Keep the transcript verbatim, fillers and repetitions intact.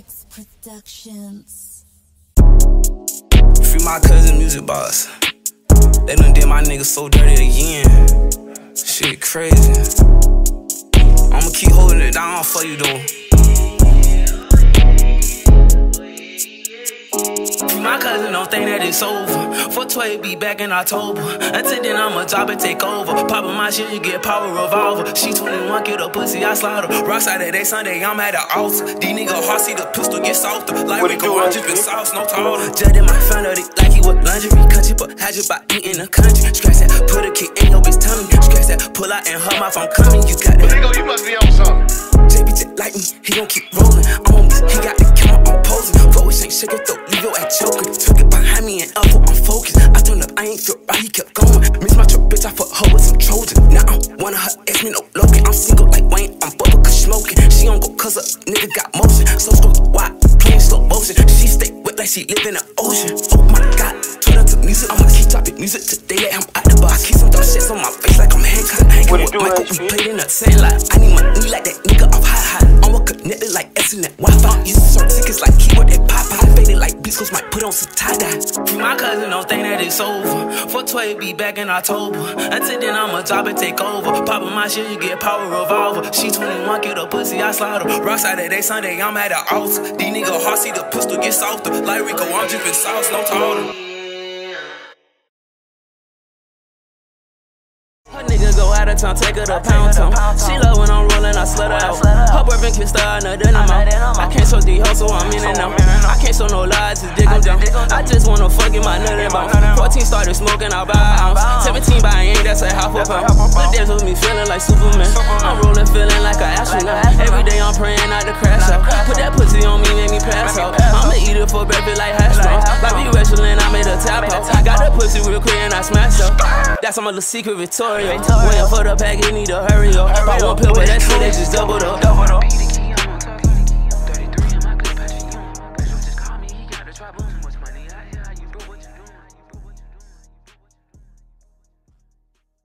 X Productions. Free my cousin Music Boss. They done did my nigga so dirty again. Shit crazy. I'ma keep holding it down for you though. My cousin don't think that it's over. four twelve be back in October. Until then I'ma drop and take over. Poppin' my shit, you get power revolver. She twenty-one, get a pussy, I slaughter. Rock Saturday, Sunday, I'm at the altar. These niggas hard, see the pistol get softer. Like we go on, drippin' sauce, no taller. Judge in my fan of it like he was lingerie. Country, but had you by eating the country. Scratch that, put a kick in your bitch tummy. Scratch that, pull out and her mouth, I'm coming. You got that. Nigga, you must be on something. J B J like me, he gon' keep rollin'. On me, he got the camera on posing. Forward ain't shake it though, leave your ass choking. Took it behind me and up, I'm focused. I turned up, I ain't feel right, he kept going. Miss my truck, bitch, I fuck her with some Trojan. Now I'm one of her ex, me no Logan. I'm single like Wayne, I'm bubble cause smoking. She don't go cause a nigga got motion. So slow, why? Playing slow motion. She stay wet like she live in the ocean. Oh my god, turn up to music. I'ma keep dropping music today, let him out the box. Keep some dumb shit on my face like I'm Hancock. Hanging with Michael, we played in the sand like I need my knee like that nigga off high high. I'm connected like S and that Wi-Fi. Used to serve tickets like keyboard that pop out. Faded like beats, cause might put on some tie-dye. My cousin don't think that it's over. four twelve be back in October. Until then I'ma drop and take over. Poppin' my shit, you get power revolver. She twenty-one, get a pussy, I slaughter. Rock Saturday, Sunday, I'm at the altar. These niggas hard, see the pistol get softer. Like Rico, I'm drippin' sauce, no taller. Her nigga go out of town, take her to pound town. She love when I'm rollin', I slut her out. Her boyfriend kissed her, I know that I'm out. I can't show the hoe, so I'm in and out. I can't show no lies, just dig them down. I just wanna fuck in my nut and bounce. fourteen started smoking, I'll buy an ounce. seventeen by ain't, that's a half a pound. The dance with me feeling like Superman. I'm rolling, feeling like an astronaut. Every day I'm praying not to crash out. Put that pussy on me, make me pass out. I'ma eat it for breakfast like hash browns. Like we wrestling, I made a tap out. Got the pussy real quick and I smashed up. That's my little secret, Victoria. Waiting for the pack, you need to hurry up. Buy one pill, but that shit, they just doubled up. thirty-three in my clip, patching you. Just call me, he got the trap on.